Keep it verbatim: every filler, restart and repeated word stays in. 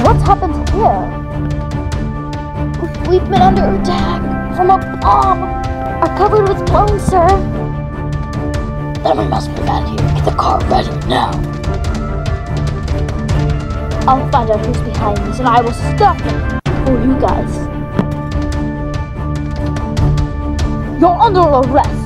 What's happened here? We've been under attack from a bomb. Our cupboard was blown, sir. Then we must move out of here. Get the car ready now. I'll find out who's behind this and I will stop him for you guys. You're under arrest.